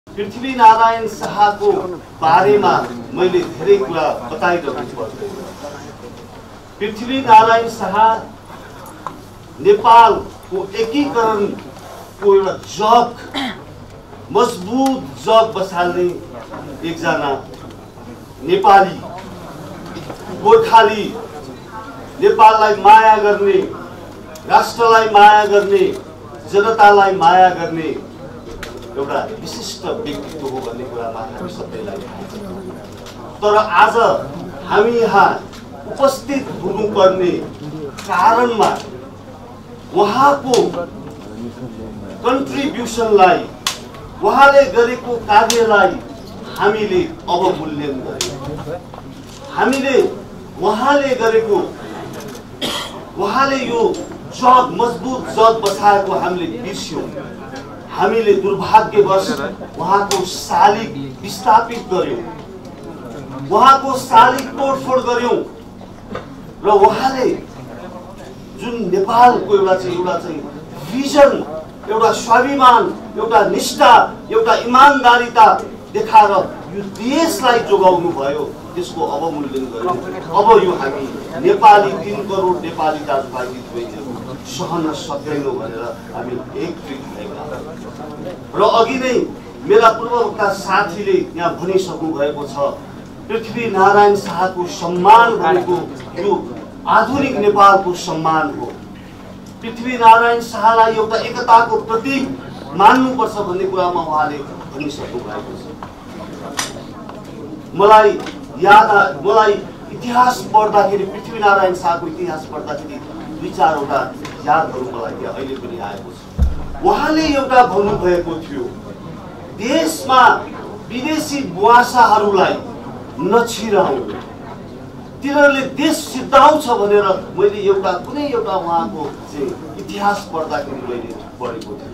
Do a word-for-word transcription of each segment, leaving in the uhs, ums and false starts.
पृथ्वीनारायण शाहको बारेमा मैले धेरै कुरा बताइरहेको पर्दैन। पृथ्वीनारायण शाह नेपालको एकीकरणको एउटा जग, मजबुत जग बसाल्ने एकजना नेपाली, गोर्खाली, नेपाललाई माया गर्ने, राष्ट्रलाई माया गर्ने, जनतालाई माया गर्ने एउटा विशिष्ट व्यक्तित्व हो भन्ने कुरामा हामी सबैलाई थाहा छ। तर आज हामी यहाँ उपस्थित हुनुपर्ने कारणमा उहाँको कन्ट्रिब्युसनलाई, उहाँले गरेको कार्यलाई हामीले अवमूल्यन गर्यौं। हामीले उहाँले गरेको, उहाँले यो जग, मजबुत जग बसाएको हामीले बिर्स्यौं। हामीले दुर्भाग्यवश उहाँको शालिग विस्थापित गर्यौं, उहाँको शालिग तोडफोड गर्यौं र उहाँले जुन नेपालको एउटा चाहिँ एउटा चाहिँ भिजन, एउटा स्वाभिमान, एउटा निष्ठा, एउटा इमानदारीता देखाएर यो देशलाई जोगाउनु भयो, त्यसको अवमूल्यन गर्यौं। अब यो हामी नेपाली तीन करोड नेपाली दाजुभाइ दिदीबहिनीहरू सहन सक्दैनौँ भनेर हामी एकत्रित भएका र अघि नै मेरा पूर्ववक्ता साथीले यहाँ भनिसक्नु भएको छ, पृथ्वीनारायण शाहको सम्मान भनेको यो आधुनिक नेपालको सम्मान हो। पृथ्वीनारायण शाहलाई एउटा एकताको प्रतीक मान्नुपर्छ भन्ने कुरामा उहाँले भनिसक्नु भएको छ। मलाई याद, मलाई इतिहास पढ्दाखेरि, पृथ्वीनारायण शाहको इतिहास पढ्दाखेरि दुई चारवटा यादहरू मलाई अहिले पनि आएको छ। उहाँले एउटा भन्नुभएको थियो, देशमा विदेशी बुवासाहरूलाई नछिराउ, तिनीहरूले देश सिद्धाउँछ भनेर मैले एउटा कुनै एउटा उहाँको चाहिँ इतिहास पढ्दाखेरि मैले पढेको थिएँ।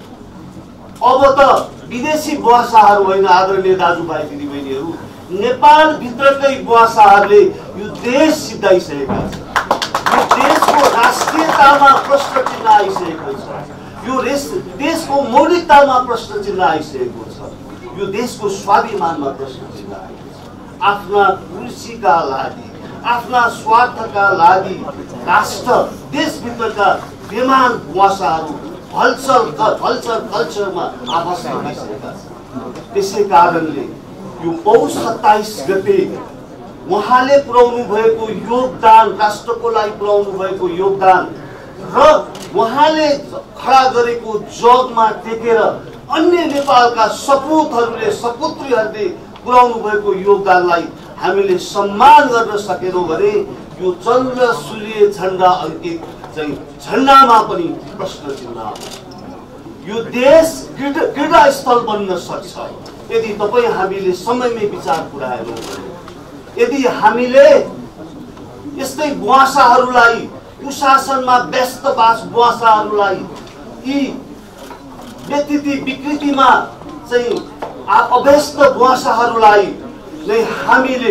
अब त विदेशी बुवासाहरू होइन आदरणीय दाजुभाइ दिदीबहिनीहरू, नेपाल भित्रकै बुवासाहरूले यो देश सिद्धाइसकेका छन्। यो देशको राष्ट्रियतामा प्रश्न चिन्ह आइसकेको छ, यो देशको मौलिकतामा प्रश्न चिन्ह आइसकेको छ, यो देशको स्वाभिमानमा प्रश्न चिन्ह आएको छ। आफ्ना कुर्सीका लागि, आफ्ना स्वार्थका लागि राष्ट्र, देशभित्रका बेमान बुवासाहरू हलचल हलचल कल्चरमा आबद्ध भइसकेका छन्। त्यसै कारणले यो पौष सत्ताइस गते उहाँले पुर्याउनु भएको योगदान, राष्ट्रको लागि पुर्याउनु भएको योगदान र उहाँले खडा गरेको जगमा टेकेर अन्य नेपालका सपुतहरूले, सपुत्रीहरूले पुर्याउनु भएको योगदानलाई हामीले सम्मान गर्न सकेनौँ भने यो चन्द्र सूर्य झण्डा अंकित चाहिँ झण्डामा पनि प्रश्न चिन्ह आउँछ। यो देश क्रीडा स्थल बन्न सक्छ यदि तपाईँ हामीले समयमै विचार पुर्याएनौँ भने, यदि हामीले यस्तै बुवासाहरूलाई, कुशासनमा व्यस्त बास बुवासाहरूलाई, यी व्यतिथि विकृतिमा चाहिँ अभ्यस्त बुवासाहरूलाई नै हामीले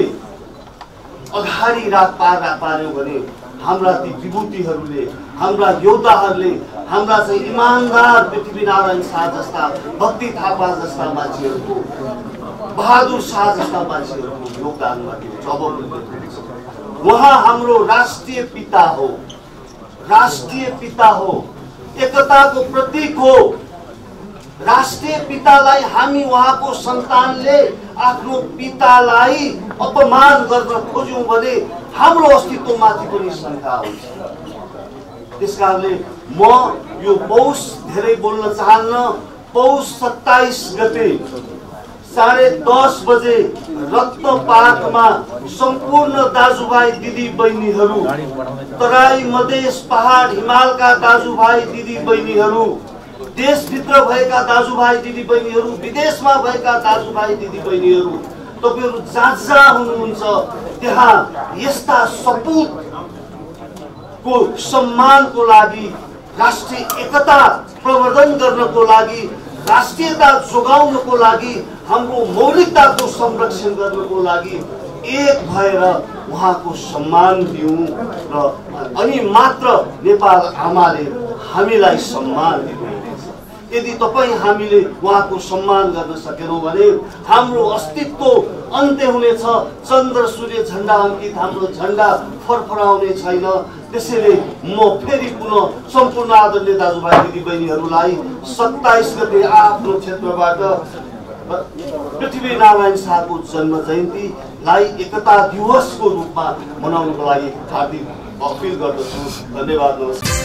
अगाडि राख पार पार्यौँ भने हाम्रा ती विभूतिहरूले, हाम्रा योद्धाहरूले, हाम्रा चाहिँ इमानदार पृथ्वीनारायण शाह जस्ता, भक्ति थापा जस्ता मान्छेहरूको, बहादुर शाह जस्ता मान्छेहरूको योगदानमा त्यो अवमूल्यन हुन्छ। उहाँ हाम्रो राष्ट्रिय पिता हो, राष्ट्रिय पिता हो, एकताको प्रतीक हो। राष्ट्रिय पितालाई हामी उहाँको सन्तानले आफ्नो पितालाई अपमान गर्न खोज्यौं भने हाम्रो अस्तित्वमाथि पनि शङ्का हुन्छ। त्यसकारणले म यो पौष धेरै बोल्न चाहन्न। पौष सत्ताइस गते साढे दस बजे रक्तपातमा सम्पूर्ण दाजुभाइ दिदी बहिनीहरू, तराई, मधेस, पहाड, हिमालका दाजुभाइ दिदी बहिनीहरू, देशभित्र भएका दाजुभाइ दिदी बहिनीहरू, विदेशमा भएका दाजुभाइ दिदी बहिनीहरू, तपाईहरु जहाँ जहाँ हुनुहुन्छ त्यहाँ यस्ता सपूतको सम्मानको लागि, राष्ट्रिय एकता प्रवर्धन गर्नको लागि, राष्ट्रियता जोगाउनको लागि, हाम्रो मौलिकताको संरक्षण गर्नको लागि एक भएर उहाँको सम्मान दिउँ र अनि मात्र नेपाल आमाले हामीलाई सम्मान दिनुहुन्छ। यदि तपाईँ हामीले उहाँको सम्मान गर्न सकेनौँ भने हाम्रो अस्तित्व अन्त्य हुनेछ। चन्द्र सूर्य झण्डा अङ्कित हाम्रो झण्डा फरफराउने छैन। त्यसैले म फेरि पुनः सम्पूर्ण आदरणीय दाजुभाइ दिदीबहिनीहरूलाई सत्ताइस गते आफ्नो क्षेत्रबाट पृथ्वीनारायण शाहको जन्म जयन्तीलाई एकता दिवसको रूपमा मनाउनको लागि हार्दिक अपील गर्दछु। धन्यवाद। नमस्कार।